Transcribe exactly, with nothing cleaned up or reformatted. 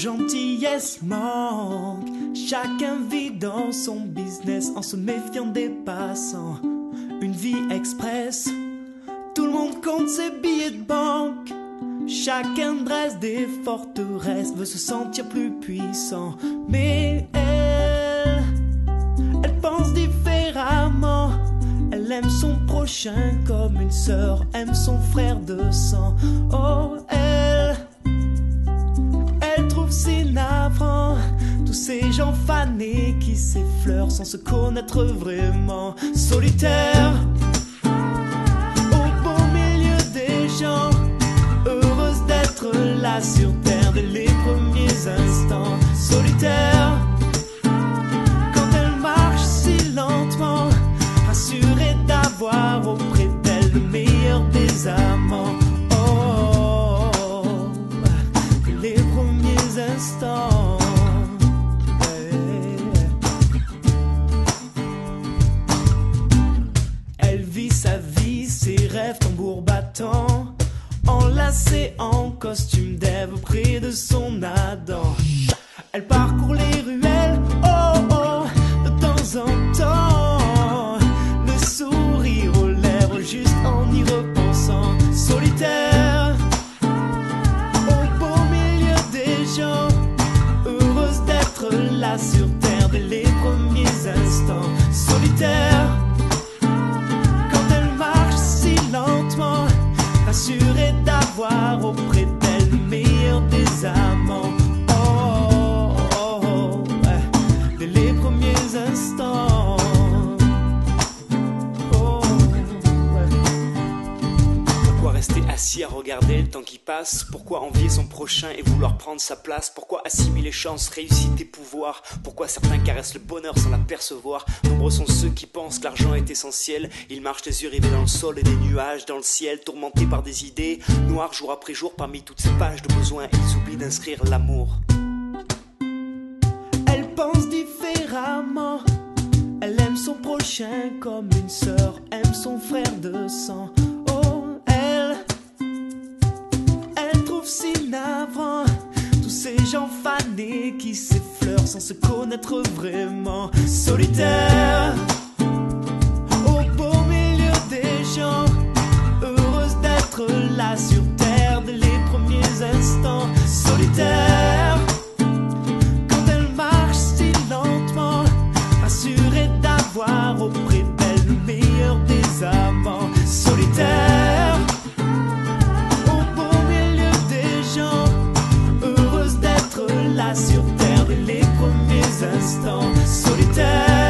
gentillesse manque. Chacun vit dans son business en se méfiant des passants. Une vie express, tout le monde compte ses billets de banque. Chacun dresse des forteresses, veut se sentir plus puissant. Mais elle, elle pense différemment. Elle aime son prochain comme une sœur aime son frère de sang. Oh, elle, elle trouve si navrant tous ces gens fanés qui s'effleurent sans se connaître vraiment. Solitaire, au beau milieu des gens, heureuse d'être là sur terre dès les premiers instants. Solitaire, quand elle marche si lentement, rassurée d'avoir auprès d'elle le meilleur des amants. Oh, les premiers instants. Elle vit sa vie, ses rêves tambour battant, enlacée en costume d'Ève près de son Adam. Elle parcourt les ruelles, oh oh, de temps en temps, le sourire aux lèvres juste en y repensant. Solitaire, au beau milieu des gens, heureuse d'être là sur terre dès les premiers instants. Solitaire, quand elle marche si lentement, rassurée d'avoir auprès d'elle le meilleur des amants. Oh, oh, oh, ouais, dès les premiers instants. Oh, ouais. Pourquoi rester assis à regarder le temps qui passe? Pourquoi envier son prochain et vouloir prendre sa place? Pourquoi assimiler chance, réussite et pouvoir? Pourquoi certains caressent le bonheur sans l'apercevoir? Nombreux sont ceux qui pensent que l'argent est essentiel. Ils marchent les yeux rivés dans le sol et des nuages dans le ciel, tourmentés par des idées noires jour après jour. Parmi toutes ces pages de besoins, ils oublient d'inscrire l'amour. Elle pense différemment. Elle aime son prochain comme une sœur aime son frère de sang. Oh, elle, elle trouve si navrant tous ces gens fanés qui s'effleurent sans se connaître vraiment. Solitaire, au beau milieu des gens, heureuse d'être là sur terre dès les premiers instants. Solitaire, quand elle marche si lentement, rassurée d'avoir auprès d'elle le meilleur des amants. Solitaire, au beau milieu des gens, heureuse d'être là sur terre dès les premiers instants. Solitaire,